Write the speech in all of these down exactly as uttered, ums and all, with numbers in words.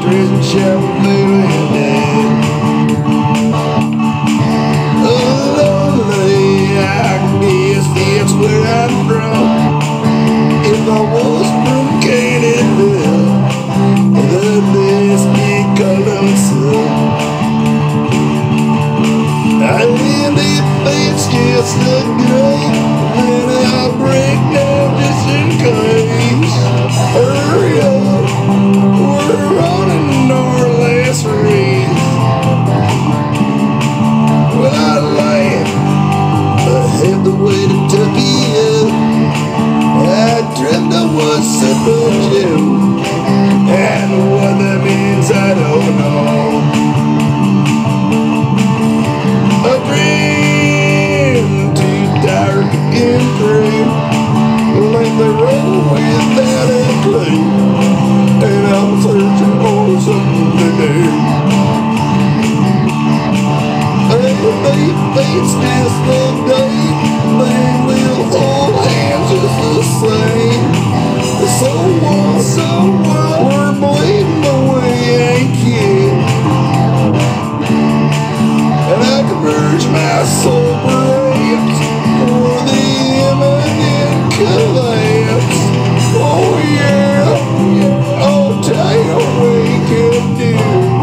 Prison shall feeling dead. Oh, lonely, I guess that's where I'm from. If I was from Canada, the best big Columbus. And if it's just a game, then I'll break down just in case. Hurry up, we're running our last race. Well, I laugh, I had the way to tuck it up. I dreamt I was Super Joe, and what that means I don't know. A dream too dark and true, like the road without a clue, and I'm searching for something to do. Hey, it's just a day, they will hold hands just the same. So what, so what, we're bleeding away, ain't you? And I converge my soul perhaps for the imminent collapse. Oh yeah, I'll tell you what we can do.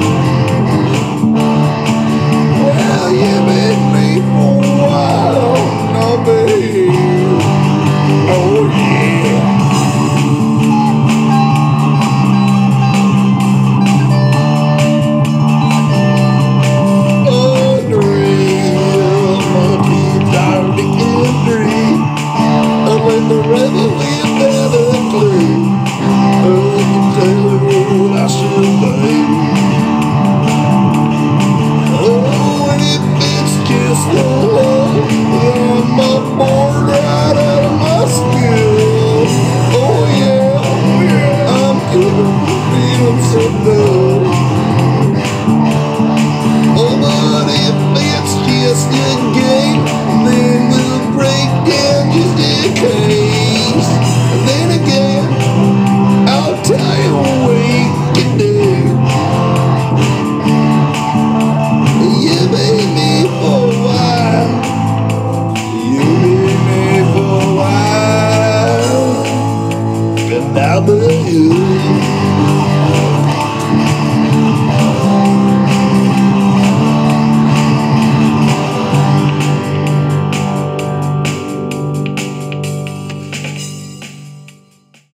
Well, you've been me for a while, now babe. Oh yeah. The rebel without a clue, oh, I can tell her what I should do. Oh, and if it's just a love, I'm bored right out of my skull. Oh yeah, I'm gonna feel so low. Oh, but if it's just a game, then we'll break down just in case. And then again, I'll tell you what we can do. You made me for a while. You made me for a while. And now the you.